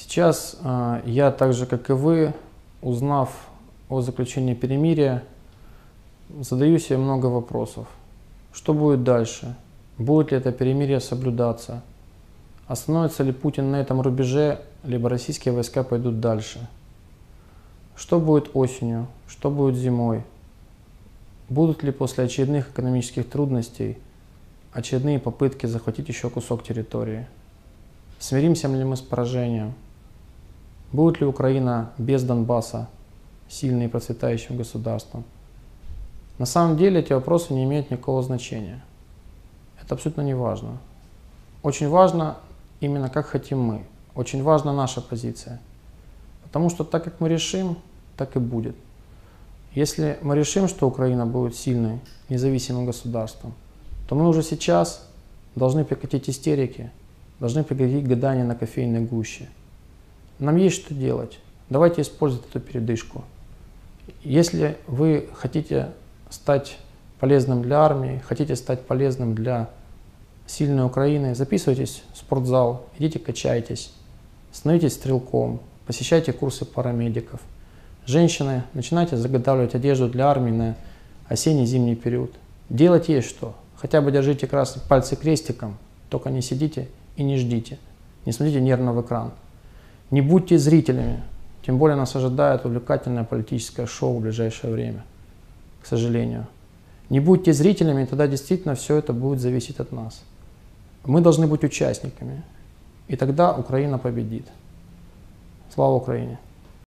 Сейчас я, так же как и вы, узнав о заключении перемирия, задаю себе много вопросов. Что будет дальше? Будет ли это перемирие соблюдаться? Остановится ли Путин на этом рубеже, либо российские войска пойдут дальше? Что будет осенью? Что будет зимой? Будут ли после очередных экономических трудностей очередные попытки захватить еще кусок территории? Смиримся ли мы с поражением? Будет ли Украина без Донбасса сильным и процветающим государством? На самом деле эти вопросы не имеют никакого значения. Это абсолютно не важно. Очень важно именно как хотим мы. Очень важна наша позиция. Потому что так как мы решим, так и будет. Если мы решим, что Украина будет сильной, независимым государством, то мы уже сейчас должны прекратить истерики, должны прекратить гадания на кофейной гуще. Нам есть что делать. Давайте использовать эту передышку. Если вы хотите стать полезным для армии, хотите стать полезным для сильной Украины, записывайтесь в спортзал, идите качайтесь, становитесь стрелком, посещайте курсы парамедиков. Женщины, начинайте заготавливать одежду для армии на осенне-зимний период. Делать есть что. Хотя бы держите красные пальцы крестиком, только не сидите и не ждите. Не смотрите нервно в экран. Не будьте зрителями, тем более нас ожидает увлекательное политическое шоу в ближайшее время, к сожалению. Не будьте зрителями, тогда действительно все это будет зависеть от нас. Мы должны быть участниками, и тогда Украина победит. Слава Украине!